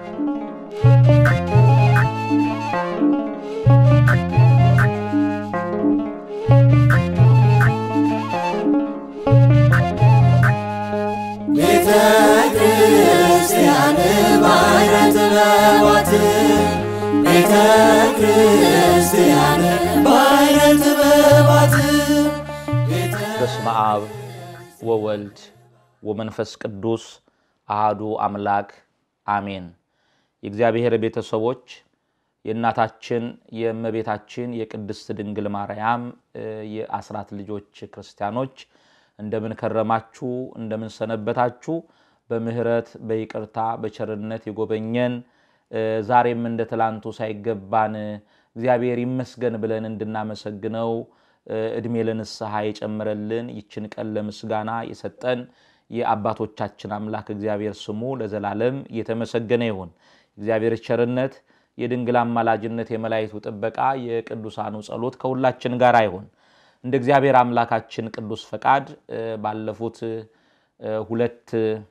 በስመ አብ ወወልድ ወመንፈስ ቅዱስ አሐዱ አምላክ አሜን። የእግዚአብሔር ቤተሰቦች የእናታችን የእመቤታችን የቅድስት ድንግል ማርያም የአስራት ልጆች ክርስቲያኖች እንደምን ከረማችሁ እንደምን ሰነበታችሁ? በምህረት በይቅርታ በቸርነት የጎበኘን ዛሬም እንደ ትላንቱ ሳይገባን እግዚአብሔር ይመስገን ብለን እንድናመሰግነው እድሜ ለንስሐ የጨመረልን ይችን ቀን ለምስጋና የሰጠን የአባቶቻችን አምላክ እግዚአብሔር ስሙ ለዘላለም የተመሰገነ ይሁን። እግዚአብሔር ቸርነት የድንግል አማላጅነት የመላእክቱ ጥበቃ የቅዱሳኑ ጸሎት ከሁላችን ጋር ይሁን። እንደ እግዚአብሔር አምላካችን ቅዱስ ፈቃድ ባለፉት ሁለት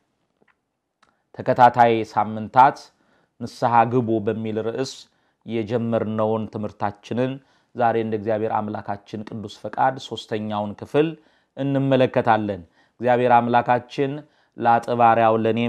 ተከታታይ ሳምንታት ንስሐ ግቡ በሚል ርዕስ የጀመርነውን ትምህርታችንን ዛሬ እንደ እግዚአብሔር አምላካችን ቅዱስ ፈቃድ ሶስተኛውን ክፍል እንመለከታለን። እግዚአብሔር አምላካችን ለአጥባሪያው ለኔም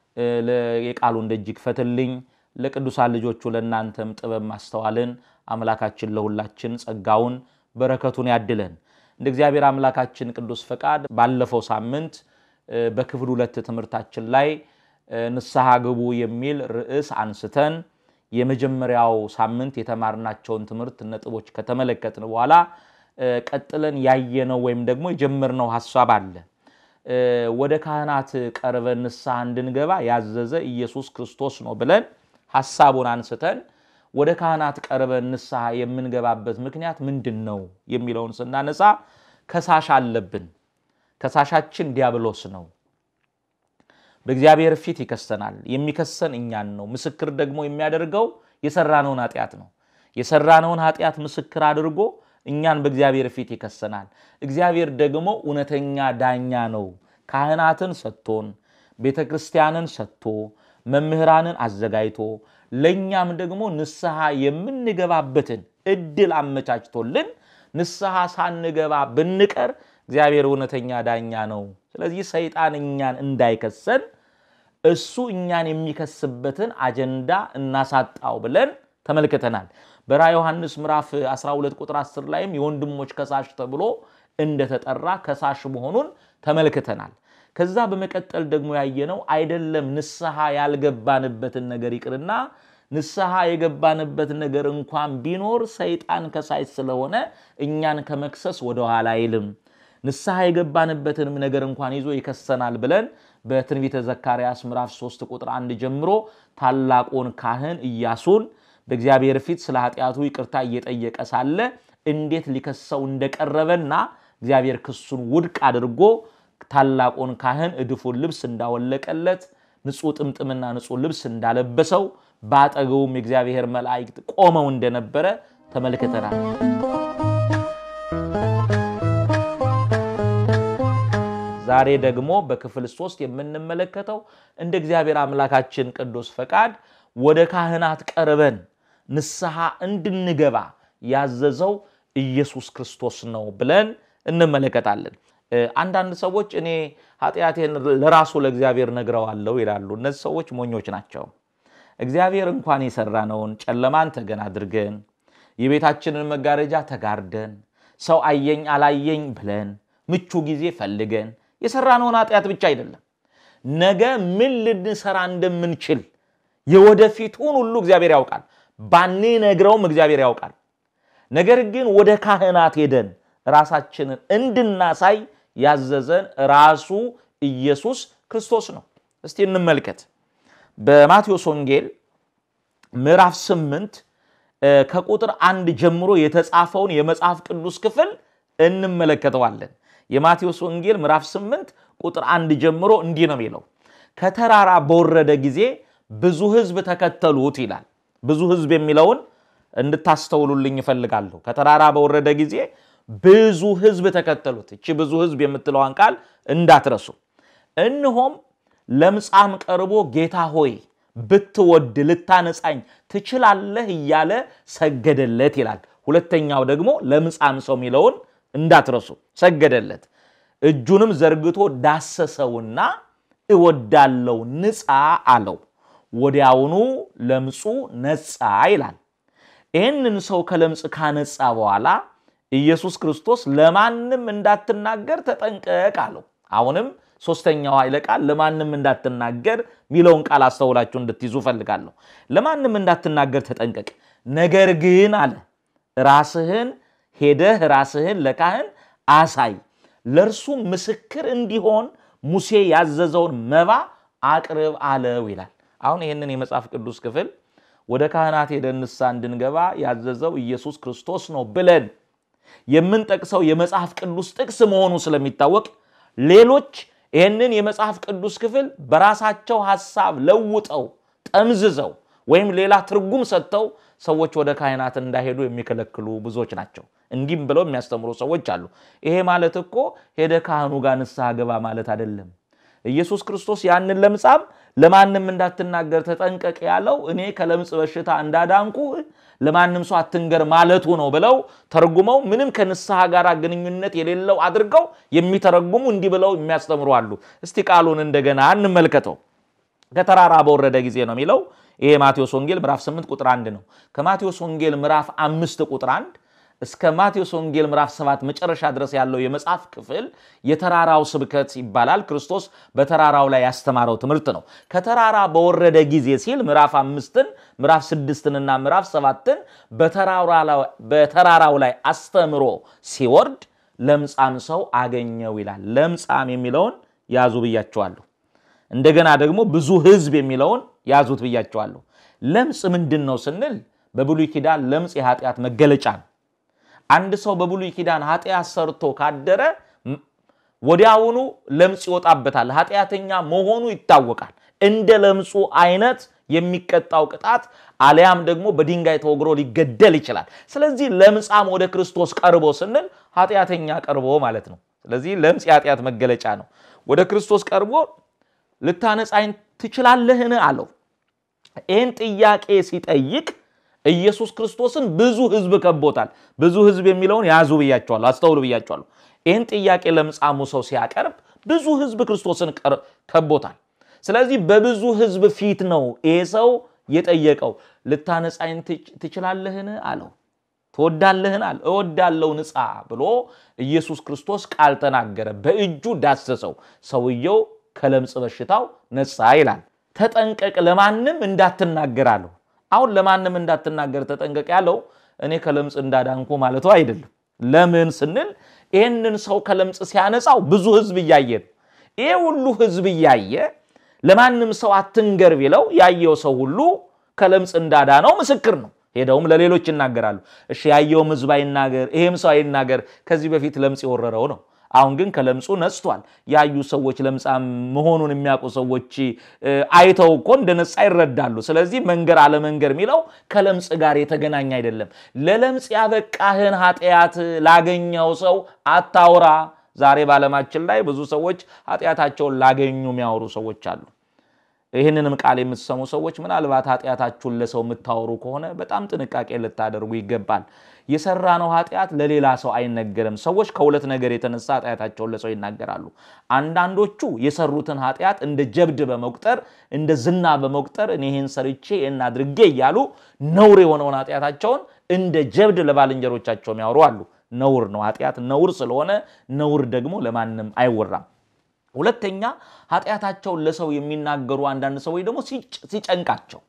የቃሉን ደጅ ይክፈትልኝ ለቅዱሳን ልጆቹ ለናንተም ጥበብ ማስተዋልን አምላካችን ለሁላችን ጸጋውን በረከቱን ያድለን። እንደ እግዚአብሔር አምላካችን ቅዱስ ፈቃድ ባለፈው ሳምንት በክፍል 2 ትምህርታችን ላይ ንስሐ ግቡ የሚል ርዕስ አንስተን የመጀመሪያው ሳምንት የተማርናቸውን ትምህርት ነጥቦች ከተመለከትን በኋላ ቀጥለን ያየነው ወይም ደግሞ የጀመርነው ሐሳብ አለ። ወደ ካህናት ቀርበን ንስሐ እንድንገባ ያዘዘ ኢየሱስ ክርስቶስ ነው ብለን ሐሳቡን አንስተን ወደ ካህናት ቀርበን ንስሐ የምንገባበት ምክንያት ምንድነው የሚለውን ስናነሳ ከሳሽ አለብን። ከሳሻችን ዲያብሎስ ነው። በእግዚአብሔር ፊት ይከሰናል። የሚከሰን እኛን ነው። ምስክር ደግሞ የሚያደርገው የሰራነውን ኃጢአት ነው። የሰራነውን ኃጢአት ምስክር አድርጎ እኛን በእግዚአብሔር ፊት ይከሰናል። እግዚአብሔር ደግሞ እውነተኛ ዳኛ ነው። ካህናትን ሰጥቶን ቤተክርስቲያንን ሰጥቶ መምህራንን አዘጋጅቶ ለኛም ደግሞ ንስሐ የምንገባበትን እድል አመቻችቶልን ንስሐ ሳንገባ ብንቀር እግዚአብሔር እውነተኛ ዳኛ ነው። ስለዚህ ሰይጣን እኛን እንዳይከሰን እሱ እኛን የሚከስበትን አጀንዳ እናሳጣው ብለን ተመልክተናል። በራዕየ ዮሐንስ ምዕራፍ 12 ቁጥር 10 ላይም የወንድሞች ከሳሽ ተብሎ እንደተጠራ ከሳሽ መሆኑን ተመልክተናል። ከዛ በመቀጠል ደግሞ ያየነው አይደለም ንስሐ ያልገባንበትን ነገር ይቅርና ንስሐ የገባንበት ነገር እንኳን ቢኖር ሰይጣን ከሳሽ ስለሆነ እኛን ከመክሰስ ወደ ኋላ አይልም። ንስሐ የገባንበትንም ነገር እንኳን ይዞ ይከሰናል ብለን በትንቢተ ዘካርያስ ምዕራፍ 3 ቁጥር 1 ጀምሮ ታላቁን ካህን ኢያሱን በእግዚአብሔር ፊት ስለ ኃጢያቱ ይቅርታ እየጠየቀ ሳለ እንዴት ሊከሰው እንደቀረበና እግዚአብሔር ክሱን ውድቅ አድርጎ ታላቁን ካህን እድፉን ልብስ እንዳወለቀለት ንጹህ ጥምጥምና ንጹህ ልብስ እንዳለበሰው ባጠገውም የእግዚአብሔር መላእክት ቆመው እንደነበረ ተመልክተናል። ዛሬ ደግሞ በክፍል 3 የምንመለከተው እንደ እግዚአብሔር አምላካችን ቅዱስ ፈቃድ ወደ ካህናት ቀርበን ንስሐ እንድንገባ ያዘዘው ኢየሱስ ክርስቶስ ነው ብለን እንመለከታለን። አንዳንድ ሰዎች እኔ ኃጢያቴን ለራሱ ለእግዚአብሔር ነግረዋለሁ ይላሉ። እነዚህ ሰዎች ሞኞች ናቸው። እግዚአብሔር እንኳን የሰራነውን ጨለማን ተገን አድርገን የቤታችንን መጋረጃ ተጋርደን ሰው አየኝ አላየኝ ብለን ምቹ ጊዜ ፈልገን የሰራነውን ኃጢያት ብቻ አይደለም ነገ ምን ልንሰራ እንደምንችል የወደፊቱን ሁሉ እግዚአብሔር ያውቃል። ባንነግረውም እግዚአብሔር ያውቃል። ነገር ግን ወደ ካህናት ሄደን ራሳችንን እንድናሳይ ያዘዘን ራሱ ኢየሱስ ክርስቶስ ነው። እስቲ እንመልከት። በማቴዎስ ወንጌል ምዕራፍ 8 ከቁጥር 1 ጀምሮ የተጻፈውን የመጽሐፍ ቅዱስ ክፍል እንመለከተዋለን። የማቴዎስ ወንጌል ምዕራፍ 8 ቁጥር 1 ጀምሮ እንዲህ ነው የሚለው። ከተራራ በወረደ ጊዜ ብዙ ሕዝብ ተከተሉት ይላል። ብዙ ሕዝብ የሚለውን እንድታስተውሉልኝ እፈልጋለሁ። ከተራራ በወረደ ጊዜ ብዙ ሕዝብ ተከተሉት። እቺ ብዙ ሕዝብ የምትለዋን ቃል እንዳትረሱ። እነሆም ለምጻም ቀርቦ ጌታ ሆይ ብትወድ ልታነጻኝ ትችላለህ እያለ ሰገደለት ይላል ሁለተኛው ደግሞ ለምጻም ሰው ሚለውን እንዳትረሱ ሰገደለት እጁንም ዘርግቶ ዳሰሰውና እወዳለው ንጻ አለው ወዲያውኑ ለምጹ ነጻ ይላል ይሄንን ሰው ከለምጽ ካነጻ በኋላ ኢየሱስ ክርስቶስ ለማንንም እንዳትናገር ተጠንቀቅ አለው አሁንም ሶስተኛው ኃይለ ቃል ለማንንም እንዳትናገር ሚለውን ቃል አስተውላችሁ እንድትይዙ ፈልጋለሁ ለማንንም እንዳትናገር ተጠንቀቅ ነገር ግን አለ ራስህን ሄደህ ራስህን ለካህን አሳይ ለርሱ ምስክር እንዲሆን ሙሴ ያዘዘውን መባ አቅርብ አለው ይላል አሁን ይሄንን የመጽሐፍ ቅዱስ ክፍል ወደ ካህናት ሄደንሳ እንድንገባ ያዘዘው ኢየሱስ ክርስቶስ ነው ብለን የምንጠቅሰው የመጽሐፍ ቅዱስ ጥቅስ መሆኑ ስለሚታወቅ ሌሎች ይሄንን የመጽሐፍ ቅዱስ ክፍል በራሳቸው ሐሳብ ለውጠው ጠምዝዘው ወይም ሌላ ትርጉም ሰጥተው ሰዎች ወደ ካህናት እንዳይሄዱ የሚከለክሉ ብዙዎች ናቸው እንዲም ብለው የሚያስተምሩ ሰዎች አሉ ይሄ ማለት እኮ ሄደ ካህኑ ጋር ንስሐ ገባ ማለት አይደለም ኢየሱስ ክርስቶስ ያንን ለምጻም ለማንንም እንዳትናገር ተጠንቀቅ ያለው እኔ ከለምጽ በሽታ እንዳዳንኩ ለማንንም ሰው አትንገር ማለቱ ነው ብለው ተርጉመው ምንም ከንስሐ ጋር ግንኙነት የሌለው አድርገው የሚተረጉሙ እንዲህ ብለው የሚያስተምሩ አሉ እስቲ ቃሉን እንደገና እንመልከተው ከተራራ በወረደ ጊዜ ነው የሚለው ይሄ ማቴዎስ ወንጌል ምዕራፍ 8 ቁጥር 1 ነው ከማቴዎስ ወንጌል ምዕራፍ 5 ቁጥር 1 እስከ ማቴዎስ ወንጌል ምዕራፍ 7 መጨረሻ ድረስ ያለው የመጽሐፍ ክፍል የተራራው ስብከት ይባላል ክርስቶስ በተራራው ላይ ያስተማረው ትምህርት ነው ከተራራ በወረደ ጊዜ ሲል ምዕራፍ 5ን ምዕራፍ 6ን እና ምዕራፍ 7ን በተራራው ላይ አስተምሮ ሲወርድ ለምጻም ሰው አገኘው ይላል ለምጻም የሚለውን ያዙ ብያቸዋለሁ እንደገና ደግሞ ብዙ ህዝብ የሚለውን ያዙት ብያቸዋለሁ ለምጽ ምንድነው ስንል በብሉይ ኪዳን ለምጽ የኃጢያት መገለጫ ነው አንድ ሰው በብሉይ ኪዳን ኃጢያት ሰርቶ ካደረ ወዲያውኑ ለምጽ ይወጣበታል ኃጢያተኛ መሆኑ ይታወቃል እንደ ለምጹ አይነት የሚቀጣው ቅጣት አሊያም ደግሞ በድንጋይ ተወግሮ ሊገደል ይችላል ስለዚህ ለምጻም ወደ ክርስቶስ ቀርቦ ስንል ኃጢያተኛ ቀርቦ ማለት ነው ስለዚህ ለምጽ የኃጢያት መገለጫ ነው ወደ ክርስቶስ ቀርቦ ልታነጻኝ ትችላለህን አለው ይሄን ጥያቄ ሲጠይቅ ኢየሱስ ክርስቶስን ብዙ ህዝብ ከቦታል ብዙ ህዝብ የሚለውን ያዙ ብያቸዋለሁ አስተውሉ ብያቸዋለሁ ይሄን ጥያቄ ለምጻሙ ሰው ሲያቀርብ ብዙ ህዝብ ክርስቶስን ከቦታል ስለዚህ በብዙ ህዝብ ፊት ነው ይሄ ሰው የጠየቀው ልታነጻኝ ትችላለህን አለው ትወዳለህን አለ እወዳለው ንጻ ብሎ ኢየሱስ ክርስቶስ ቃል ተናገረ በእጁ ዳሰሰው ሰውየው ከለምጽ በሽታው ነጻ ይላል ተጠንቀቅ ለማንንም እንዳትናገር አለው አሁን ለማንንም እንዳትናገር ተጠንቀቅ ያለው እኔ ከለምጽ እንዳዳንኩ ማለቱ አይደለም ለምን ስንል ይሄንን ሰው ከለምጽ ሲያነጻው ብዙ ህዝብ ያያየ ይሄ ሁሉ ህዝብ ያያየ ለማንንም ሰው አትንገር ቢለው ያየው ሰው ሁሉ ከለምጽ እንዳዳነው ምስክር ነው ሄደውም ለሌሎች ይናገራሉ እሺ ያየው ህዝብ አይናገር ይሄም ሰው አይናገር ከዚህ በፊት ለምጽ ይወረረው ነው አሁን ግን ከለምጹ ነጽቷል ያዩ ሰዎች ለምጻም መሆኑን የሚያውቁ ሰዎች አይተው እኮ እንደነጻ ይረዳሉ ስለዚህ መንገር አለ መንገር ሚለው ከለምጽ ጋር የተገናኘ አይደለም ለለምጽ ያበቃህን ኃጢያት ላገኘው ሰው አታውራ ዛሬ ባለማችን ላይ ብዙ ሰዎች ኃጢያታቸውን ላገኙ የሚያወሩ ሰዎች አሉ ይሄንንም ቃል የምትሰሙ ሰዎች ምናልባት ኃጢያታችሁን ለሰው የምታወሩ ከሆነ በጣም ጥንቃቄ ልታደርጉ ይገባል የሰራነው ኃጢያት ለሌላ ሰው አይነገርም ሰዎች ከሁለት ነገር የተነሳ ኃጢያታቸውን ለሰው ይናገራሉ አንዳንዶቹ የሰሩትን ኃጢያት እንደ ጀብድ በመቁጠር እንደ ዝና በመቁጠር እኔ ይሄን ሰርቼ እና አድርጌ ይያሉ ነውር የሆነውን ኃጢያታቸውን እንደ ጀብድ ለባልንጀሮቻቸው የሚያወሩ አሉ ነውር ነው ኃጢያት ነውር ስለሆነ ነውር ደግሞ ለማንንም አይወራም ሁለተኛ ኃጢያታቸውን ለሰው የሚናገሩ አንዳንድ ሰዎች ደግሞ ሲጨንቃቸው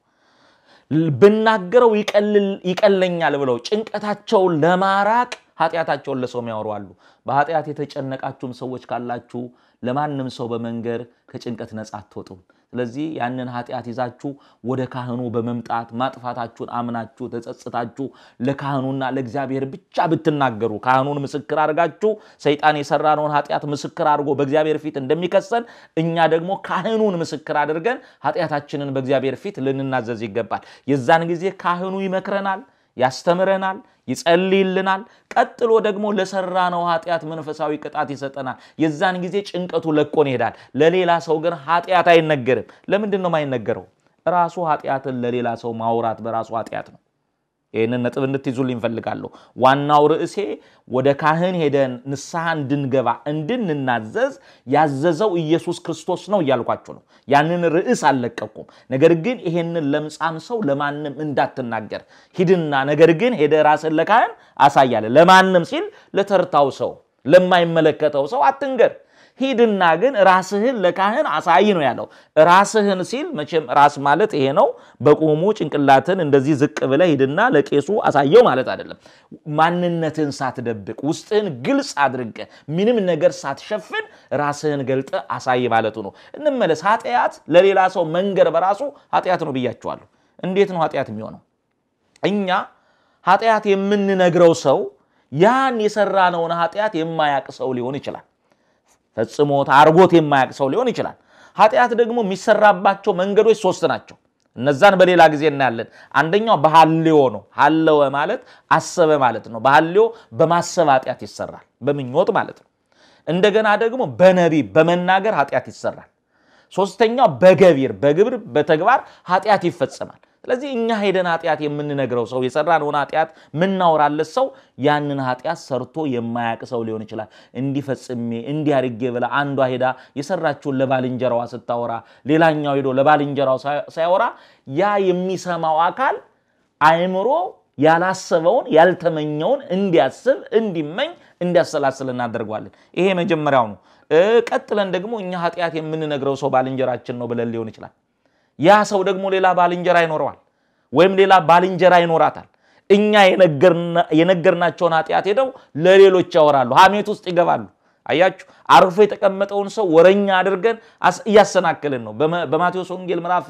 ብናገረው ይቀለኛል ብለው ጭንቀታቸውን ለማራቅ ኃጢያታቸውን ለሰው የሚያወሩ አሉ በኃጢያት የተጨነቃችሁም ሰዎች ካላችሁ ለማንንም ሰው በመንገር ከጭንቀት ነፃ አትወጡም ስለዚህ ያንን ኃጢያት ይዛችሁ ወደ ካህኑ በመምጣት ማጥፋታችሁን አምናችሁ ተጸጽታችሁ ለካህኑና ለእግዚአብሔር ብቻ ብትናገሩ ካህኑን ምስክር አድርጋችሁ ሰይጣን የሰራነውን ኃጢያት ምስክር አድርጎ በእግዚአብሔር ፊት እንደሚከሰን እኛ ደግሞ ካህኑን ምስክር አድርገን ኃጢያታችንን በእግዚአብሔር ፊት ልንናዘዝ ይገባል የዛን ጊዜ ካህኑ ይመክረናል ያስተምረናል ይጸልይልናል ቀጥሎ ደግሞ ለሰራነው ኃጢያት መንፈሳዊ ቅጣት ይሰጠናል የዛን ጊዜ ጭንቀቱ ለቆን ይሄዳል ለሌላ ሰው ግን ኃጢያት አይነገርም ለምንድን ነው ማይነገረው ራሱ ኃጢአትን ለሌላ ሰው ማውራት በራሱ ኃጢአት ነው ይሄንን ነጥብ እንድትይዙልኝ ፈልጋለሁ ዋናው ርዕሴ ወደ ካህን ሄደን ንስሐ እንድንገባ እንድንናዘዝ ያዘዘው ኢየሱስ ክርስቶስ ነው ያልኳችሁ ነው ያንን ርዕስ አልለቀቁም ነገር ግን ይሄንን ለምጻም ሰው ለማንም እንዳትናገር ሂድና ነገር ግን ሄደ ራስን ለካህን አሳያለ ለማንም ሲል ለተርታው ሰው ለማይመለከተው ሰው አትንገር ሂድና ግን ራስህን ለካህን አሳይ ነው ያለው ራስህን ሲል መቼም ራስ ማለት ይሄ ነው በቆሙ ጭንቅላትን እንደዚህ ዝቅ ብለ ሂድና ለቄሱ አሳየው ማለት አይደለም ማንነትን ሳትደብቅ ውስጥህን ግልጽ አድርገ ምንም ነገር ሳትሸፍን ራስህን ገልጠ አሳይ ማለቱ ነው እንመለስ ኃጢአት ለሌላ ሰው መንገር በራሱ ኃጢአት ነው ብያችኋለሁ እንዴት ነው ኃጢአት የሚሆነው እኛ ኃጢአት የምንነግረው ሰው ያን የሰራነውን ኃጢአት የማያቅ ሰው ሊሆን ይችላል ፈጽሞት አርጎት የማያቅ ሰው ሊሆን ይችላል ኃጢአት ደግሞ የሚሰራባቸው መንገዶች ሶስት ናቸው እነዛን በሌላ ጊዜ እናያለን አንደኛው በሐልዮ ነው ሐልዮ ማለት አሰበ ማለት ነው በሐልዮ በማሰብ ኃጢአት ይሰራል በመኞት ማለት ነው እንደገና ደግሞ በነቢብ በመናገር ኃጢአት ይሰራል ሶስተኛው በገቢር በግብር በተግባር ኃጢአት ይፈጸማል ስለዚህ እኛ ሄደን ኃጢአት የምንነግረው ሰው የሰራነውን ኃጢአት ምናወራለት ሰው ያንን ኃጢአት ሰርቶ የማያቅ ሰው ሊሆን ይችላል እንዲፈጽሜ እንዲያርጌ ብላ አንዷ ሄዳ የሰራችውን ለባልንጀራዋ ስታወራ ሌላኛው ሄዶ ለባልንጀራው ሳይወራ ያ የሚሰማው አካል አይምሮ ያላሰበውን ያልተመኘውን እንዲያስብ እንዲመኝ እንዲያሰላስል እናደርጋለን ይሄ መጀመሪያው ነው ቀጥለን ደግሞ እኛ ኃጢአት የምንነግረው ሰው ባልንጀራችን ነው ብለን ሊሆን ይችላል ያ ሰው ደግሞ ሌላ ባልንጀራ ይኖረዋል ወይም ሌላ ባልንጀራ ይኖራታል እኛ የነገርናቸውን ኃጢአት ሄደው ለሌሎች ያወራሉ ሐሜት ውስጥ ይገባሉ አያችሁ አርፎ የተቀመጠውን ሰው ወረኛ አድርገን ያሰናክልን ነው በማቴዎስ ወንጌል ምዕራፍ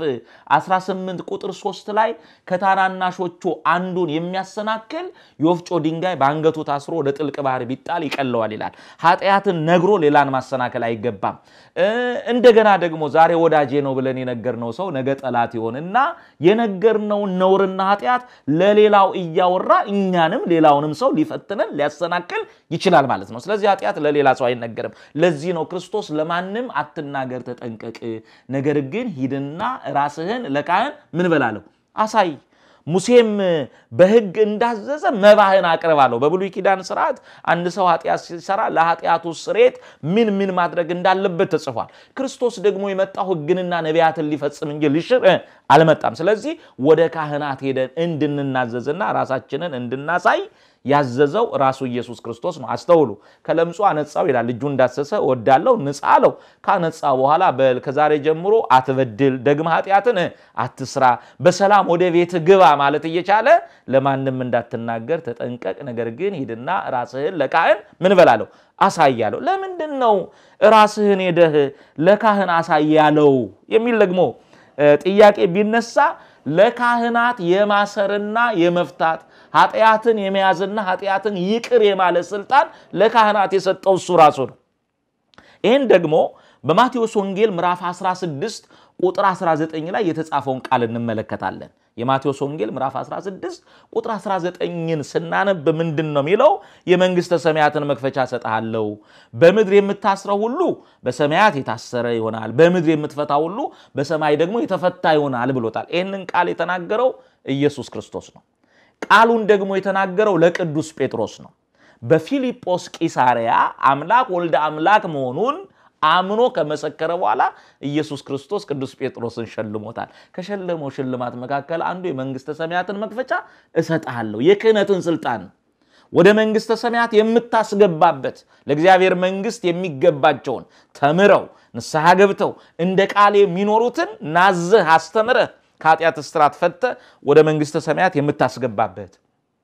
18 ቁጥር 3 ላይ ከታናናሾቹ አንዱን የሚያሰናክል የወፍጮ ድንጋይ በአንገቱ ታስሮ ወደ ጥልቅ ባህር ቢጣል ይቀለዋል ይላል ኃጢአትን ነግሮ ሌላን ማሰናከል አይገባም እንደገና ደግሞ ዛሬ ወዳጄ ነው ብለን የነገርነው ሰው ነገ ጠላት ይሆንና የነገርነው ነውርና ኃጢአት ለሌላው እያወራ እኛንም ሌላውንም ሰው ሊፈትነን ሊያሰናክል ይችላል ማለት ነው ስለዚህ ኃጢአት ለሌላ ሰው አይነገርም ለዚህ ነው ክርስቶስ ለማንም አትናገር ተጠንቀቅ ነገር ግን ሂድና ራስህን ለካህን ምን በላለው አሳይ ሙሴም በሕግ እንዳዘዘ መባህን አቅርባለው በብሉይ ኪዳን ሥርዓት አንድ ሰው ኃጢአት ሲሰራ ለኃጢአቱ ስርየት ምን ማድረግ እንዳለበት ተጽፏል ክርስቶስ ደግሞ የመጣው ሕግንና ነቢያትን ሊፈጽም እንጂ ሊሽር አልመጣም ስለዚህ ወደ ካህናት ሄደን እንድንናዘዝና ራሳችንን እንድናሳይ ያዘዘው ራሱ ኢየሱስ ክርስቶስ ነው አስተውሉ ከለምጹ አነጻው ይላል ልጁ እንዳሰሰ ወዳለው ንጻለው ካነጻ በኋላ ከዛሬ ጀምሮ አትበድል ደግማ ኃጢአትን አትስራ በሰላም ወደ ቤት ግባ ማለት እየቻለ ለማንም እንዳትናገር ተጠንቀቅ ነገር ግን ሂድና ራስህን ለካህን ምን በላለው አሳያለው ለምንድነው ራስህን ሄደህ ለካህን አሳያለው የሚል ደግሞ ጥያቄ ቢነሳ ለካህናት የማሰርና የመፍታት ኃጢአትን የመያዝና ኃጢአትን ይቅር የማለት ስልጣን ለካህናት የሰጠው እሱ ራሱ ነው ይሄን ደግሞ በማቴዎስ ወንጌል ምዕራፍ 16 ቁጥር 19 ላይ የተጻፈውን ቃል እንመለከታለን የማቴዎስ ወንጌል ምዕራፍ 16 ቁጥር 19ን ስናነብ ምንድነው የሚለው የመንግስተ ሰማያትን መክፈቻ ሰጣለው በመድር የምታስረው ሁሉ በሰማያት የታሰረ ይሆናል በመድር የምትፈታው ሁሉ በሰማይ ደግሞ የተፈታ ይሆናል ብሎታል ይሄንን ቃል የተናገረው ኢየሱስ ክርስቶስ ነው ቃሉን ደግሞ የተናገረው ለቅዱስ ጴጥሮስ ነው በፊልጶስ ቂሳሪያ አምላክ ወልደ አምላክ መሆኑን አምኖ ከመሰከረ በኋላ ኢየሱስ ክርስቶስ ቅዱስ ጴጥሮስን ሸልሞታል ከሸለመው ሽልማት መካከል አንዱ የመንግስተ ሰማያትን መክፈቻ እሰጣለሁ የክህነትን ስልጣን ወደ መንግስተ ሰማያት የምታስገባበት ለእግዚአብሔር መንግስት የሚገባቸውን ተምረው ንስሐ ገብተው እንደ ቃል የሚኖሩትን ናዝህ አስተምረህ ከኃጢአት እስራት ፈተ ወደ መንግስተ ሰማያት የምታስገባበት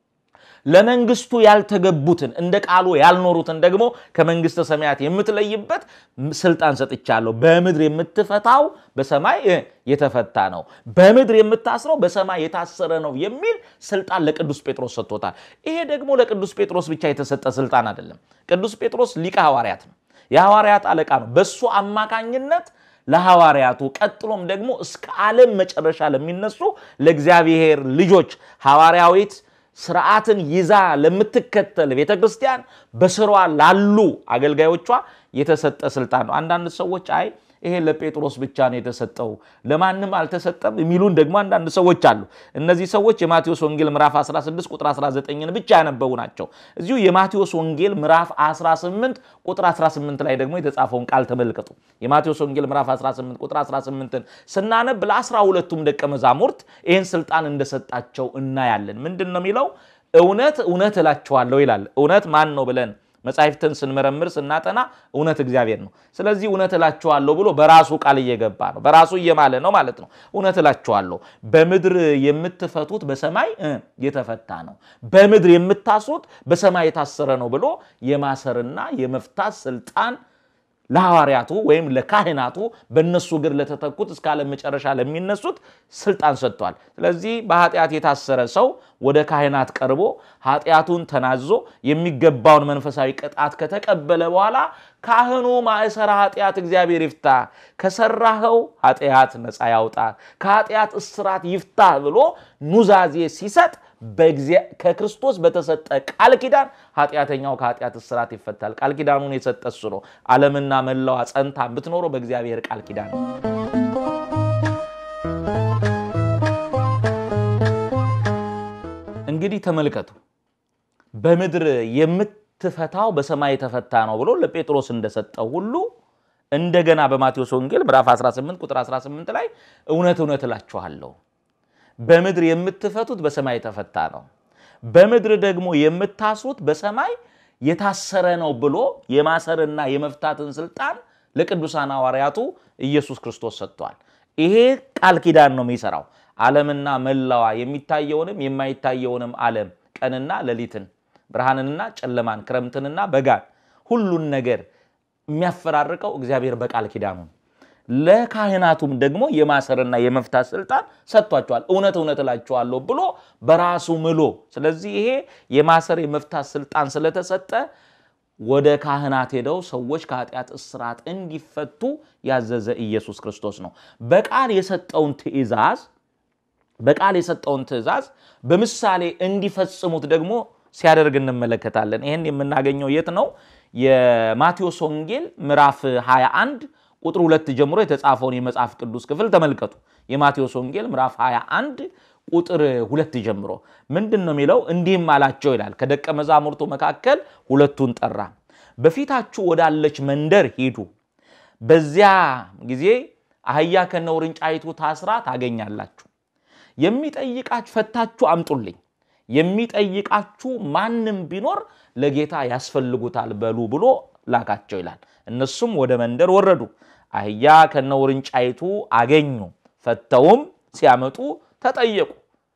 ለመንግስቱ ያልተገቡትን እንደ ቃሉ ያልኖሩትን ደግሞ ከመንግስተ ሰማያት የምትለይበት ስልጣን ሰጥቻለሁ በመድር የምትፈታው በሰማይ የተፈታ ነው በመድር የምታስረው በሰማይ የታሰረ ነው የሚል ስልጣን ለቅዱስ ጴጥሮስ ሰጥቶታል ይሄ ደግሞ ለቅዱስ ጴጥሮስ ብቻ የተሰጠ ስልጣን አይደለም ቅዱስ ጴጥሮስ ሊቀ ሐዋርያት ነው የሐዋርያት አለቃ ነው በሱ አማካኝነት ለሐዋርያቱ ቀጥሎም ደግሞ እስከ ዓለም መጨረሻ ለሚነሱ ለእግዚአብሔር ልጆች ሐዋርያዊት ስርዓትን ይዛ ለምትከተል ቤተክርስቲያን በስሯ ላሉ አገልጋዮቿ የተሰጠ ስልጣን ነው አንዳንድ ሰዎች አይ ይሄ ለጴጥሮስ ብቻ ነው የተሰጠው ለማንም አልተሰጠም የሚሉን ደግሞ አንዳንድ ሰዎች አሉ እነዚህ ሰዎች የማቴዎስ ወንጌል ምዕራፍ 16 ቁጥር 19ን ብቻ ያነበቡ ናቸው እዚሁ የማቴዎስ ወንጌል ምዕራፍ 18 ቁጥር 18 ላይ ደግሞ የተጻፈውን ቃል ተመልከቱ የማቴዎስ ወንጌል ምዕራፍ 18 ቁጥር 18ን ስናነብ ለ12ቱም ደቀ መዛሙርት ይሄን ስልጣን እንደሰጣቸው እናያለን ምንድነው የሚለው እውነት እላችኋለሁ ይላል እውነት ማን ነው ብለን መጻሕፍትን ስንመረምር ስናጠና እውነት እግዚአብሔር ነው ስለዚህ እውነት እላችኋለሁ ብሎ በራሱ ቃል እየገባ ነው በራሱ እየማለ ነው ማለት ነው እውነት እላችኋለሁ በምድር የምትፈቱት በሰማይ የተፈታ ነው በምድር የምታስሩት በሰማይ የታሰረ ነው ብሎ የማሰርና የመፍታት ስልጣን ለሐዋርያቱ ወይም ለካህናቱ በእነሱ እግር ለተተኩት እስከ ዓለም መጨረሻ ለሚነሱት ስልጣን ሰጥቷል ስለዚህ በኃጢአት የታሰረ ሰው ወደ ካህናት ቀርቦ ኃጢአቱን ተናዞ የሚገባውን መንፈሳዊ ቅጣት ከተቀበለ በኋላ ካህኑ ማእሰራ ኃጢአት እግዚአብሔር ይፍታ ከሰራኸው ኃጢአት ነፃ ያውጣ ከኃጢአት እስራት ይፍታ ብሎ ኑዛዜ ሲሰጥ ከክርስቶስ በተሰጠ ቃል ኪዳን ኃጢአተኛው ከኃጢአት እስራት ይፈታል ቃል ኪዳኑን የሰጠሱ ነው ዓለምና መላው ጸንታ ብትኖረው በእግዚአብሔር ቃል ኪዳን እንግዲህ ተመልከቱ በምድር የምትፈታው በሰማይ የተፈታ ነው ብሎ ለጴጥሮስ እንደሰጠው ሁሉ እንደገና በማቴዎስ ወንጌል ምዕራፍ 18 ቁጥር 18 ላይ እውነት እላችኋለሁ በምድር የምትፈቱት በሰማይ የተፈታ ነው በምድር ደግሞ የምታስሩት በሰማይ የታሰረ ነው ብሎ የማሰርና የመፍታትን ስልጣን ለቅዱሳን ሐዋርያቱ ኢየሱስ ክርስቶስ ሰጥቷል ይሄ ቃል ኪዳን ነው የሚሰራው ዓለምና መላዋ የሚታየውንም የማይታየውንም ዓለም ቀንና ሌሊትን ብርሃንንና ጨለማን ክረምትንና በጋን ሁሉን ነገር የሚያፈራርቀው እግዚአብሔር በቃል ኪዳኑ ለካህናቱም ደግሞ የማሰርና የመፍታት ስልጣን ሰጥቷቸዋል እውነት እላችኋለሁ ብሎ በራሱ ምሎ ስለዚህ ይሄ የማሰር የመፍታት ስልጣን ስለተሰጠ ወደ ካህናት ሄደው ሰዎች ከኃጢአት እስራት እንዲፈቱ ያዘዘ ኢየሱስ ክርስቶስ ነው በቃል የሰጠውን ትእዛዝ በምሳሌ እንዲፈጽሙት ደግሞ ሲያደርግ እንመለከታለን ይሄን የምናገኘው የት ነው የማቴዎስ ወንጌል ምዕራፍ 21 ቁጥር 2 ጀምሮ የተጻፈውን የመጽሐፍ ቅዱስ ክፍል ተመልከቱ የማቴዎስ ወንጌል ምዕራፍ 21 ቁጥር 2 ጀምሮ ምንድነው የሚለው እንዲህም አላቸው ይላል ከደቀ መዛሙርቱ መካከል ሁለቱን ጠራ በፊታችሁ ወዳለች መንደር ሄዱ በዚያ ጊዜ አህያ ከነውርንጫይቱ ታስራ ታገኛላችሁ የሚጠይቃችሁ ፈታችሁ አምጡልኝ የሚጠይቃችሁ ማንንም ቢኖር ለጌታ ያስፈልጉታል በሉ ብሎ ላካቸው ይላል እነሱም ወደ መንደር ወረዱ አህያ ከነውርንጫይቱ አገኙ ፈተውም ሲያመጡ ተጠየቁ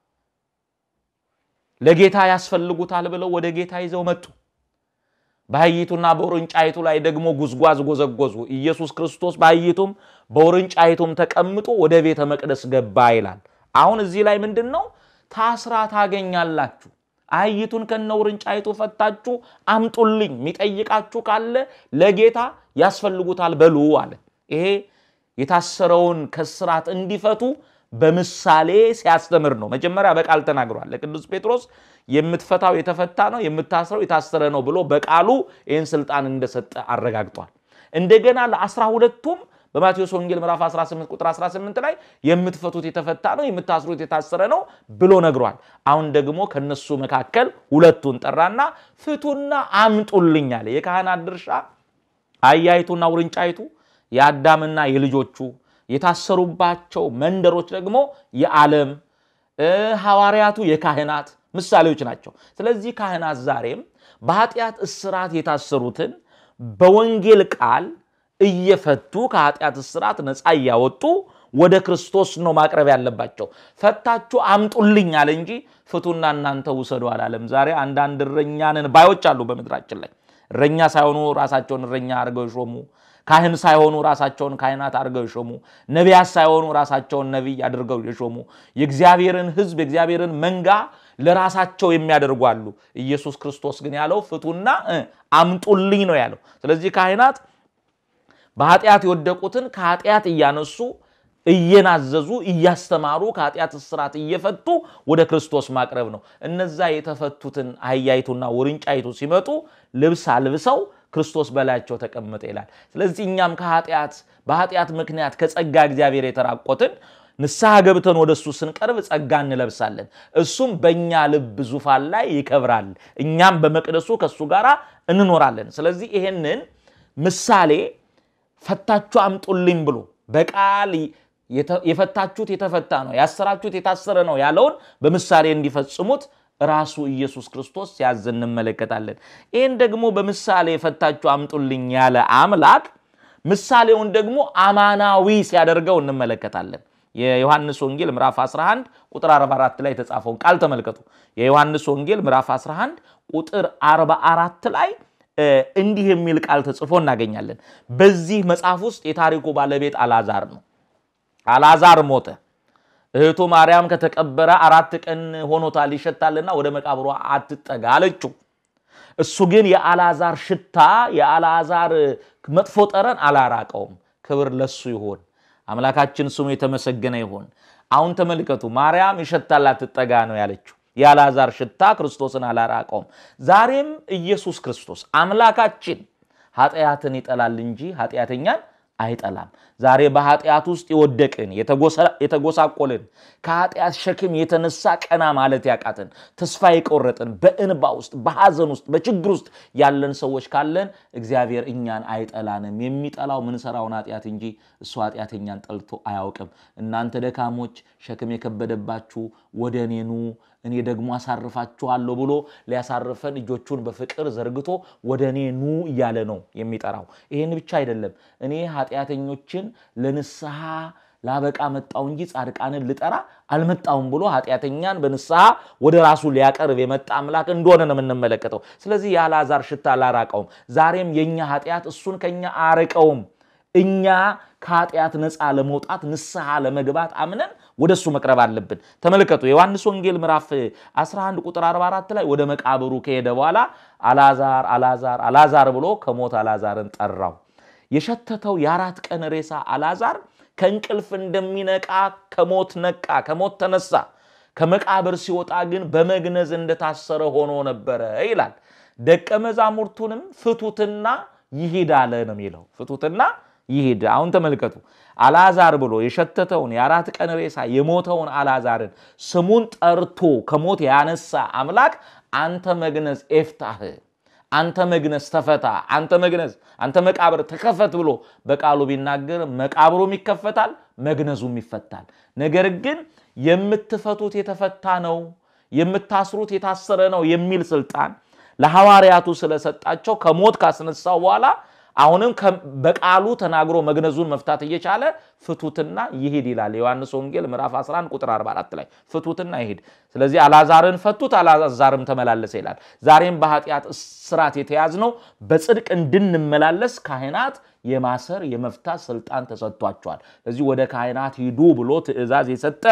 ለጌታ ያስፈልጉታል ብለው ወደ ጌታ ይዘው መጡ በአህይቱና በውርንጫይቱ ላይ ደግሞ ጉዝጓዝ ጎዘጎዙ ኢየሱስ ክርስቶስ በአህይቱም በውርንጫይቱም ተቀምጦ ወደ ቤተ መቅደስ ገባ ይላል አሁን እዚህ ላይ ምንድነው ታስራ ታገኛላችሁ አህይቱን ከነውርንጫይቱ ፈታችሁ አምጡልኝ የሚጠይቃችሁ ካለ ለጌታ ያስፈልጉታል በሉ አለ ይሄ የታሰረውን ከስራት እንዲፈቱ በምሳሌ ሲያስተምር ነው መጀመሪያ በቃል ተናግሯል ለቅዱስ ጴጥሮስ የምትፈታው የተፈታ ነው የምታስረው የታሰረ ነው ብሎ በቃሉ ይሄን ስልጣን እንደሰጠ አረጋግጧል እንደገና ለ12ቱም በማቴዎስ ወንጌል ምዕራፍ 18 ቁጥር 18 ላይ የምትፈቱት የተፈታ ነው የምታስሩት የታሰረ ነው ብሎ ነግሯል አሁን ደግሞ ከነሱ መካከል ሁለቱን ጠራና ፍቱና አምጡልኝ አለ የካህናት ድርሻ አህያይቱና ውርንጫይቱ የአዳምና የልጆቹ የታሰሩባቸው መንደሮች ደግሞ የዓለም ሐዋርያቱ የካህናት ምሳሌዎች ናቸው ስለዚህ ካህናት ዛሬም በኃጢአት እስራት የታሰሩትን በወንጌል ቃል እየፈቱ ከኃጢአት እስራት ነፃ ያወጡ ወደ ክርስቶስ ነው ማቅረብ ያለባቸው ፈታችሁ አምጡልኝ አለ እንጂ ፍቱና እናንተ ውሰዱ አላለም ዛሬ አንዳንድ እረኛንን ባዮች አሉ በመድራችን ላይ እረኛ ሳይሆኑ ራሳቸውን እረኛ አድርገው ሾሙ ካህን ሳይሆኑ ራሳቸውን ካህናት አድርገው ሾሙ ነቢያት ሳይሆኑ ራሳቸውን ነብይ አድርገው የሾሙ የእግዚአብሔርን ሕዝብ የእግዚአብሔርን መንጋ ለራሳቸው የሚያደርጉ አሉ ኢየሱስ ክርስቶስ ግን ያለው ፍቱና አምጡልኝ ነው ያለው ስለዚህ ካህናት በኃጢአት የወደቁትን ከኃጢአት እያነሱ እየናዘዙ እያስተማሩ ከኃጢአት እስራት እየፈቱ ወደ ክርስቶስ ማቅረብ ነው እነዛ የተፈቱትን አህያይቱና ውርንጫይቱ ሲመጡ ልብስ አልብሰው ክርስቶስ በላያቸው ተቀመጠ ይላል ስለዚህ እኛም ከኃጢአት በኃጢአት ምክንያት ከጸጋ እግዚአብሔር የተራቆትን ንስሐ ገብተን ወደሱ ስንቀርብ ጸጋ እንለብሳለን እሱም በእኛ ልብ ዙፋን ላይ ይከብራል እኛም በመቅደሱ ከሱ ጋራ እንኖራለን ስለዚህ ይሄንን ምሳሌ ፈታችሁ አምጡልኝ ብሎ በቃል የፈታችሁት የተፈታ ነው ያሰራችሁት የታሰረ ነው ያለውን በምሳሌ እንዲፈጽሙት ራሱ ኢየሱስ ክርስቶስ ሲያዘን እንመለከታለን ይሄን ደግሞ በምሳሌ ፈታችሁ አምጡልኝ ያለ አምላክ ምሳሌውን ደግሞ አማናዊ ሲያደርገው እንመለከታለን የዮሐንስ ወንጌል ምዕራፍ 11 ቁጥር 44 ላይ ተጻፈው ቃል ተመልከቱ የዮሐንስ ወንጌል ምዕራፍ 11 ቁጥር 44 ላይ እንዲህ የሚል ቃል ተጽፎ እናገኛለን በዚህ መጽሐፍ ውስጥ የታሪኩ ባለቤት አልዓዛር ነው አልዓዛር ሞተ እህቱ ማርያም ከተቀበረ 4 ቀን ሆኖታል ይሸታልና ወደ መቃብሩ አትጠጋ አለችው እሱ ግን የአልዓዛር ሽታ የአልዓዛር መጥፎ ጠረን አላራቀውም ክብር ለሱ ይሁን አምላካችን ስሙ የተመሰገነ ይሁን አሁን ተመልከቱ ማርያም ይሸታል አትጠጋ ነው ያለችው የአልዓዛር ሽታ ክርስቶስን አላራቀውም ዛሬም ኢየሱስ ክርስቶስ አምላካችን ኃጢአትን ይጠላል እንጂ ኃጢአተኛን አይጠላም ዛሬ በኃጢአት ውስጥ ይወደቅን የተጎሳቆልን ከኃጢአት ሸክም የተነሳ ቀና ማለት ያቃተን ተስፋ ይቆረጥን በእንባ ውስጥ በሐዘን ውስጥ በችግር ውስጥ ያለን ሰዎች ካለን እግዚአብሔር እኛን አይጠላንም የሚጠላው ምን ሰራውን ኃጢአት እንጂ እሱ ኃጢአተኛን ጠልቶ አያውቅም እናንተ ደካሞች ሸክም የከበደባችሁ ወደኔ ኑ እኔ ደግሞ አሳርፋችኋለሁ ብሎ ሊያሳርፈን እጆቹን በፍቅር ዘርግቶ ወደኔ ኑ ይያለ ነው የሚጠራው ይሄን ብቻ አይደለም እኔ ኃጢአተኞችን ለንስሐ ላበቃ መጣው እንጂ ጻድቃንን ልጠራ አልመጣውም ብሎ ኃጢአተኛን በንስሐ ወደ ራሱ ሊያቀርብ የመጣ አምላክ እንደሆነ ነው የምንመለከተው ስለዚህ የአልዓዛር ሽታ አላራቀውም ዛሬም የኛ ኃጢአት እሱን ከኛ አርቀውም እኛ ከኃጢአት ነፃ ለመውጣት ንስሐ ለመግባት አምነን ወደሱ መቅረብ አለብን ተመልከቱ ዮሐንስ ወንጌል ምዕራፍ 11 ቁጥር 44 ላይ ወደ መቃብሩ ከሄደ በኋላ አልዓዛር አልዓዛር አልዓዛር ብሎ ከሞት አልዓዛርን ጠራው የሸተተው የ4 ቀን ሬሳ አልዓዛር ከእንቅልፍ እንደሚነቃ ከሞት ነቃ ከሞት ተነሳ ከመቃብር ሲወጣ ግን በመግነዝ እንደታሰረ ሆኖ ነበር ይላል ደቀ መዛሙርቱንም ፍቱትና ይሂድ አለ ነው የሚለው ፍቱትና ይሂድ አሁን ተመልከቱ አልዓዛር ብሎ የሸተተውን የ4 ቀን ሬሳ የሞተውን አልዓዛርን ስሙን ጠርቶ ከሞት ያነሳ አምላክ አንተ መግነዝ ኤፍታህ አንተ መግነዝ ተፈታ አንተ መቃብር ተከፈት ብሎ በቃሉ ቢናገር መቃብሩም ይከፈታል መግነዙም ይፈታል ነገር ግን የምትፈቱት የተፈታ ነው የምታስሩት የታሰረ ነው የሚል ስልጣን ለሐዋርያቱ ስለሰጣቸው ከሞት ካስነሳው በኋላ አሁንም በቃሉ ተናግሮ መግነዙን መፍታት እየቻለ ፍቱትና ይሂድ ይላል ዮሐንስ ወንጌል ምዕራፍ 11 ቁጥር 44 ላይ ፍቱትና ይሂድ ስለዚህ አልዓዛርን ፈቱት አልዓዛርም ተመላለሰ ይላል ዛሬም በኃጢአት እስራት የተያዝነው በጽድቅ እንድንመላለስ ካህናት የማሰር የመፍታት ስልጣን ተሰጥቷቸዋል ስለዚህ ወደ ካህናት ሂዱ ብሎ ትእዛዝ የሰጠ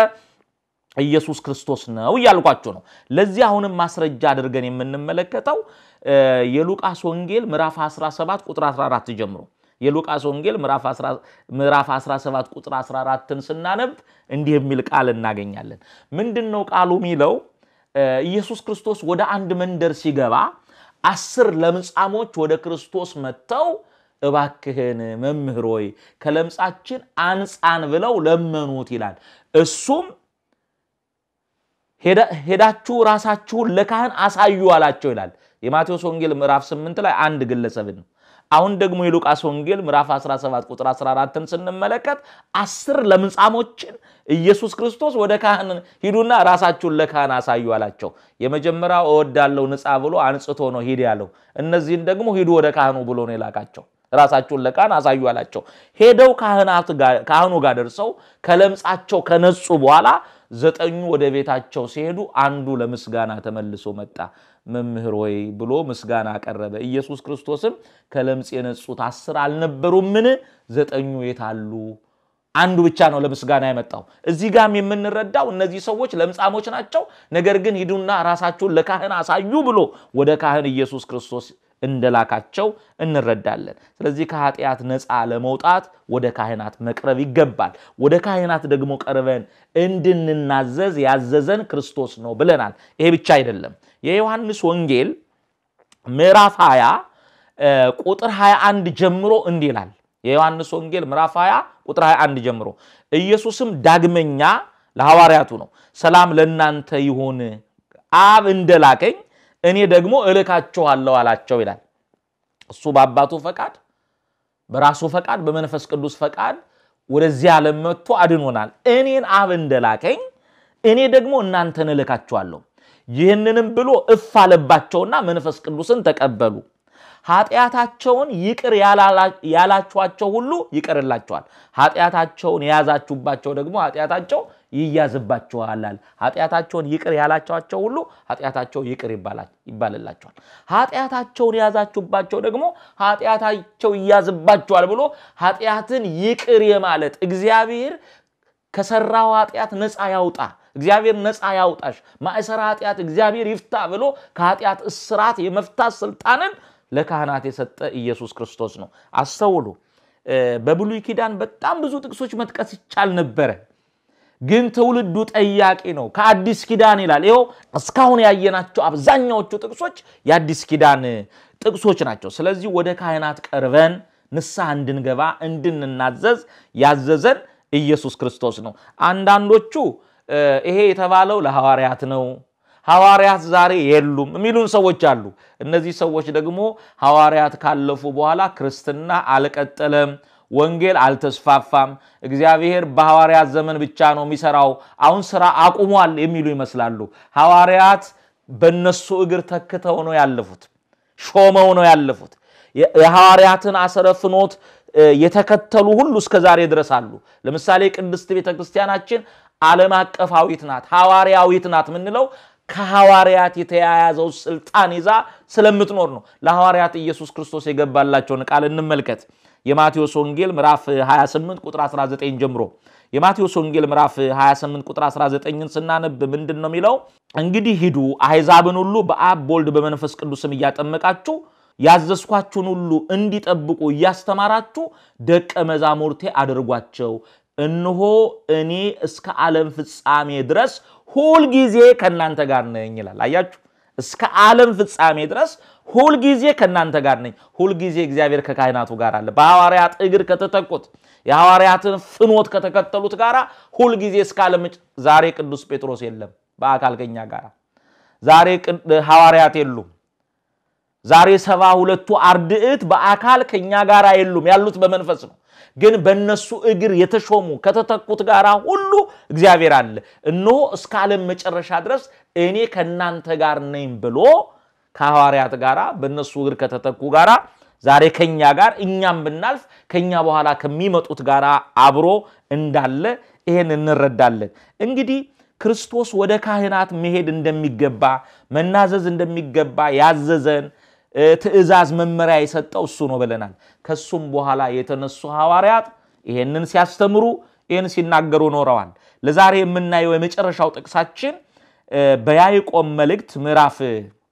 ኢየሱስ ክርስቶስ ነው ያልኳችሁ ነው ለዚህ አሁንም ማስረጃ አድርገን የምንመለከተው የሉቃስ ወንጌል ምዕራፍ 17 ቁጥር 14 ጀምሮ የሉቃስ ወንጌል ምዕራፍ 17 ቁጥር 14ን ስናነብ እንዲህ የሚል ቃል እናገኛለን ምንድነው ቃሉ ሚለው ኢየሱስ ክርስቶስ ወደ አንድ መንደር ሲገባ 10 ለምጻሞች ወደ ክርስቶስ መጥተው እባክህን መምህር ሆይ ከለምጻችን አንጻን ብለው ለመኑት ይላል እሱም ሄዳችሁ ራሳችሁን ለካህን አሳዩ አላቸው ይላል የማቴዎስ ወንጌል ምዕራፍ 8 ላይ አንድ ግለሰብ ነው አሁን ደግሞ የሉቃስ ወንጌል ምዕራፍ 17 ቁጥር 14ን ስንመለከት 10 ለምጻሞችን ኢየሱስ ክርስቶስ ወደ ካህን ሂዱና ራሳችሁን ለካህን አሳዩ አላቸው የመጀመሪያው እወዳለው ንጻ ብሎ አንጽቶ ነው ሂድ ያለው እነዚህን ደግሞ ሂዱ ወደ ካህኑ ብሎ ነው የላካቸው ራሳችሁን ለካህን አሳዩ አላቸው ሄደው ካህኑ ጋር ደርሰው ከለምጻቸው ከነጹ በኋላ 9 ወደ ቤታቸው ሲሄዱ አንዱ ለምስጋና ተመልሶ መጣ መምህር ሆይ ብሎ ምስጋና አቀረበ ኢየሱስ ክርስቶስም ከለምጽ የነጹት 10 አልነበሩምን 9 የታሉ አንዱ ብቻ ነው ለምስጋና የመጣው እዚህ ጋርም የምንረዳው እነዚህ ሰዎች ለምጻሞች ናቸው ነገር ግን ሂዱና ራሳችሁን ለካህን አሳዩ ብሎ ወደ ካህን ኢየሱስ ክርስቶስ እንደላካቸው እንረዳለን ስለዚህ ከኃጢአት ነፃ ለመውጣት ወደ ካህናት መቅረብ ይገባል ወደ ካህናት ደግሞ ቀርበን እንድንናዘዝ ያዘዘን ክርስቶስ ነው ብለናል ይሄ ብቻ አይደለም የዮሐንስ ወንጌል ምዕራፍ 20 ቁጥር 21 ጀምሮ እንዲህ ይላል የዮሐንስ ወንጌል ምዕራፍ 20 ቁጥር 21 ጀምሮ ኢየሱስም ዳግመኛ ለሐዋርያቱ ነው ሰላም ለእናንተ ይሁን አብ እንደላከኝ እኔ ደግሞ እልካችኋለሁ አላቸው ይላል እሱ በአባቱ ፈቃድ በራሱ ፈቃድ በመንፈስ ቅዱስ ፈቃድ ወደዚህ ዓለም መጥቶ አድኖናል እኔን አብ እንደላከኝ እኔ ደግሞ እናንተን እልካችኋለሁ ይህንንም ብሎ እፍ አለባቸውና መንፈስ ቅዱስን ተቀበሉ ኃጢያታቸውን ይቅር ያላችኋቸው ሁሉ ይቅርላችኋል ኃጢያታቸውን ያዛችሁባቸው ደግሞ ኃጢያታቸው ይያዝባቸዋል ኃጢያታቸውን ይቅር ያላችኋቸው ሁሉ ኃጢያታቸው ይቅር ይባልላቸዋል ኃጢያታቸውን ያዛችሁባቸው ደግሞ ኃጢያታቸው ይያዝባቸዋል ብሎ ኃጢያትን ይቅር የማለት እግዚአብሔር ከሰራው ኃጢያት ነፃ ያውጣ እግዚአብሔር ነፃ ያውጣሽ ማእሰራ ኃጢያት እግዚአብሔር ይፍታ ብሎ ከኃጢያት እስራት የመፍታት ስልጣንን ለካህናት የሰጠ ኢየሱስ ክርስቶስ ነው አስተውሉ በብሉይ ኪዳን በጣም ብዙ ጥቅሶች መጥቀስ ይቻል ነበር ግን ተውልዱ ጠያቂ ነው ከአዲስ ኪዳን ይላል ይሄው እስካሁን ያየናቸው አብዛኛዎቹ ጥቅሶች የአዲስ ኪዳን ጥቅሶች ናቸው ስለዚህ ወደ ካህናት ቀርበን ንስሐ እንድንገባ እንድንናዘዝ ያዘዘን ኢየሱስ ክርስቶስ ነው አንዳንዶቹ ይሄ የተባለው ለሐዋርያት ነው ሐዋርያት ዛሬ የሉም የሚሉን ሰዎች አሉ እነዚህ ሰዎች ደግሞ ሐዋርያት ካለፉ በኋላ ክርስትና አልቀጠለም ወንጌል አልተስፋፋም እግዚአብሔር በሐዋርያት ዘመን ብቻ ነው የሚሰራው አሁን ስራ አቁሟል የሚሉ ይመስላሉ ሐዋርያት በእነሱ እግር ተክተው ነው ያለፉት ሾመው ነው ያለፉት የሐዋርያትን አሰረፍኖት የተከተሉ ሁሉ እስከ ዛሬ ድረስ አሉ ለምሳሌ ቅድስት ቤተክርስቲያናችን ዓለም አቀፋዊት ናት ሐዋርያዊት ናት ምንለው ከሐዋርያት የተያያዘው ስልጣን ይዛ ስለምትኖር ነው ለሐዋርያት ኢየሱስ ክርስቶስ የገባላቸውን ቃል እንመልከት የማቴዎስ ወንጌል ምዕራፍ 28 ቁጥር 19 ጀምሮ የማቴዎስ ወንጌል ምዕራፍ 28 ቁጥር 19ን ስናነብ ምንድነው የሚለው እንግዲህ ሂዱ አሕዛብን ሁሉ በአብ በወልድ በመንፈስ ቅዱስም እያጠመቃችሁ ያዘዝኳችሁን ሁሉ እንዲጠብቁ እያስተማራችሁ ደቀ መዛሙርቴ አድርጓቸው እነሆ እኔ እስከ ዓለም ፍጻሜ ድረስ ሁሉ ጊዜ ከናንተ ጋር ነኝ ይላል አያችሁ እስከ ዓለም ፍጻሜ ድረስ ሁሉ ጊዜ ከናንተ ጋር ነኝ ሁሉ ጊዜ እግዚአብሔር ከካህናቱ ጋር አለ በሐዋርያት እግር ከተተኩት የሐዋርያትን ፍኖት ከተከተሉት ጋራ ሁሉ ጊዜ እስከ ዓለም ዛሬ ቅዱስ ጴጥሮስ የለም በአካል ከኛ ጋራ ዛሬ ሐዋርያት የሉም ዛሬ 72ቱ አርድእት በአካል ከኛ ጋራ የሉም ያሉት በመንፈስ ነው ግን በእነሱ እግር የተሾሙ ከተተኩት ጋራ ሁሉ እግዚአብሔር አለ እነሆ እስከ ዓለም መጨረሻ ድረስ እኔ ከናንተ ጋር ነኝ ብሎ ከሐዋርያት ጋራ በእነሱ እግር ከተተኩ ጋራ ዛሬ ከኛ ጋር እኛም ብናልፍ ከኛ በኋላ ከሚመጡት ጋራ አብሮ እንዳለ ይሄን እንረዳለን እንግዲህ ክርስቶስ ወደ ካህናት መሄድ እንደሚገባ መናዘዝ እንደሚገባ ያዘዘን ትእዛዝ መመሪያ የሰጠው እሱ ነው ብለናል ከሱም በኋላ የተነሱ ሐዋርያት ይሄንን ሲያስተምሩ ይሄን ሲናገሩ ኖረዋል ለዛሬ የምናየው የመጨረሻው ጥቅሳችን በያዕቆብ መልእክት ምዕራፍ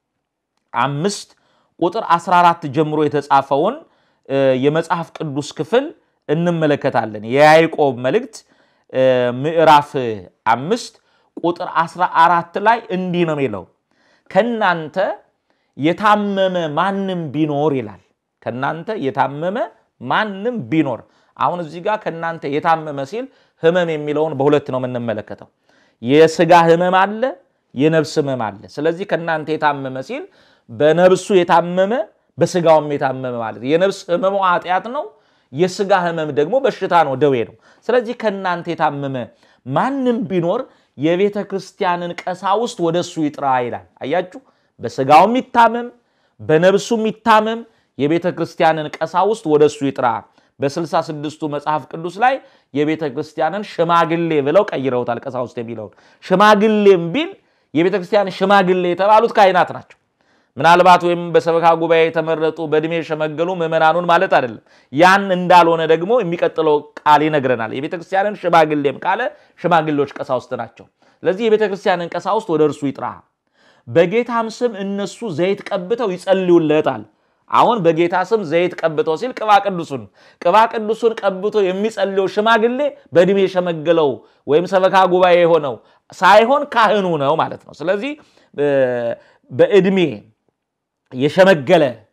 5 ቁጥር 14 ጀምሮ የተጻፈውን የመጽሐፍ ቅዱስ ክፍል እንመለከታለን የያዕቆብ መልእክት ምዕራፍ 5 ቁጥር 14 ላይ እንዲህ ነው የሚለው ከናንተ የታመመ ማንንም ቢኖር ይላል ከናንተ የታመመ ማንንም ቢኖር አሁን እዚህ ጋር ከናንተ የታመመ ሲል ህመም የሚለውን በሁለት ነው የምንመለከተው የሥጋ ህመም አለ የነፍስ ህመም አለ ስለዚህ ከናንተ የታመመ ሲል በነፍሱ የታመመ በሥጋውም የታመመ ማለት የነፍስ ህመሙ ኃጢያት ነው የሥጋ ህመም ደግሞ በሽታ ነው ደዌ ነው ስለዚህ ከናንተ የታመመ ማንንም ቢኖር የቤተ ክርስቲያንን ቀሳውስት ወደሱ ይጥራ ይላል አያችሁ በሥጋውም ይታመም በነፍሱም ይታመም የቤተ ክርስቲያንን ቀሳውስት ወደሱ ይጥራ በ66ቱ መጽሐፍ ቅዱስ ላይ የቤተ ክርስቲያንን ሽማግሌ ብለው ቀይረውታል ቀሳውስት የሚለው ሽማግሌም ቢል የቤተ ክርስቲያን ሽማግሌ የተባሉት ካህናት ናቸው ምናልባት ወይም በሰበካ ጉባኤ የተመረጡ በእድሜ ሸመገሉ ምእመናኑን ማለት አይደለም ያን እንዳልሆነ ደግሞ የሚቀጥለው ቃል ይነግረናል የቤተ ክርስቲያንን ሽማግሌም ካለ ሽማግሌዎች ቀሳውስት ናቸው ስለዚህ የቤተ ክርስቲያንን ቀሳውስት ወደ እርሱ ይጥራ በጌታም ስም እነሱ ዘይት ቀብተው ይጸልዩለታል አሁን በጌታ ስም ዘይት ቀብተው ሲል ቅባ ቅዱሱን ቀብቶ የሚጸልየው ሽማግሌ በእድሜ ሸመገለው ወይም ሰበካ ጉባኤ ሆነው ሳይሆን ካህኑ ነው ማለት ነው ስለዚህ በእድሜ የሸመገለ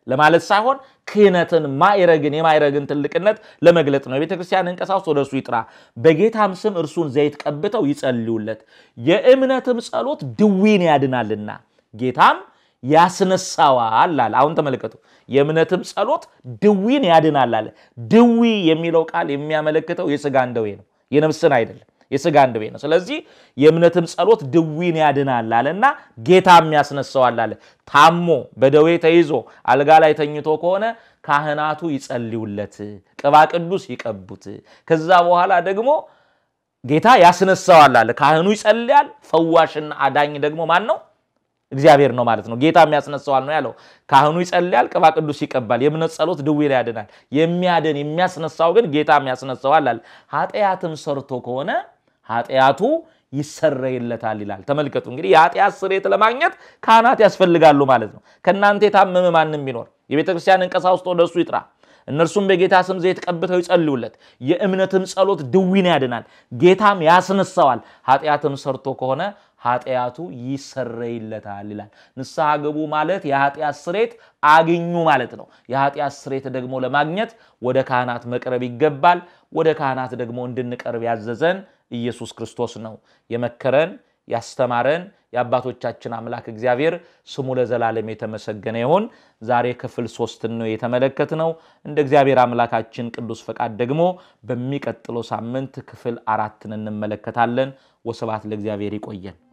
ለማለት ሳይሆን ክህነትን ማይረግን የማይረግን ትልቅነት ለመግለጥ ነው የቤተክርስቲያንን ቀሳውስት ወደሱ ይጥራ በጌታም ስም እርሱን ዘይት ቀብተው ይጸልዩለት የእምነትም ጸሎት ድዊን ያድናልና ጌታም ያስነሳዋል አለ አሁን ተመልከቱ የእምነትም ጸሎት ድዊን ያድናል አለ ድዊ የሚለው ቃል የሚያመለክተው የሥጋን ደዌ ነው የነፍስን አይደለም የሥጋን ደዌ ነው ስለዚህ የእምነትም ጸሎት ድዊን ያድናል አለና ጌታም ያስነሳዋል አለ ታሞ በደዌ ተይዞ አልጋ ላይ ተኝቶ ከሆነ ካህናቱ ይጸልዩለት ቅባ ቅዱስ ይቀቡት ከዛ በኋላ ደግሞ ጌታ ያስነሳዋል አለ ካህኑ ይጸልያል ፈዋሽና አዳኝ ደግሞ ማን ነው እግዚአብሔር ነው ማለት ነው ጌታ የሚያስነሳዋል ነው ያለው ካህኑ ይጸልያል ቅባ ቅዱስ ይቀባል የእምነት ጸሎት ድዊን ያድናል የሚያድን የሚያስነሳው ግን ጌታ የሚያስነሳዋል አለ ኃጢያትም ሰርቶ ከሆነ ኃጢያቱ ይሰረይለታል ይላል ተመልከቱ እንግዲህ የኃጢያት ስርየት ለማግኘት ካህናት ያስፈልጋሉ ማለት ነው ከናንተ የታመመ ማንንም ቢኖር የቤተክርስቲያንን ቀሳውስት ወደሱ ይጥራ እነርሱም በጌታ ስም ዘይት ቀብተው ይጸልዩለት የእምነትም ጸሎት ድዊን ያድናል ጌታም ያስነሳዋል ኃጢያትም ሰርቶ ከሆነ ኃጢያቱ ይሰረይለታል ይላል ንስሐ ገቡ ማለት የኃጢያት ስርየት አግኙ ማለት ነው የኃጢያት ስርየት ደግሞ ለማግኘት ወደ ካህናት መቅረብ ይገባል ወደ ካህናት ደግሞ እንድንቀርብ ያዘዘን ኢየሱስ ክርስቶስ ነው የመከረን ያስተማረን የአባቶቻችን አምላክ እግዚአብሔር ስሙ ለዘላለም የተመሰገነ ይሁን ዛሬ ክፍል 3 ነው የተመለከትነው እንደ እግዚአብሔር አምላካችን ቅዱስ ፈቃድ ደግሞ በሚቀጥለው ሳምንት ክፍል 4 እንመለከታለን ወስብሐት ለእግዚአብሔር ይቆየን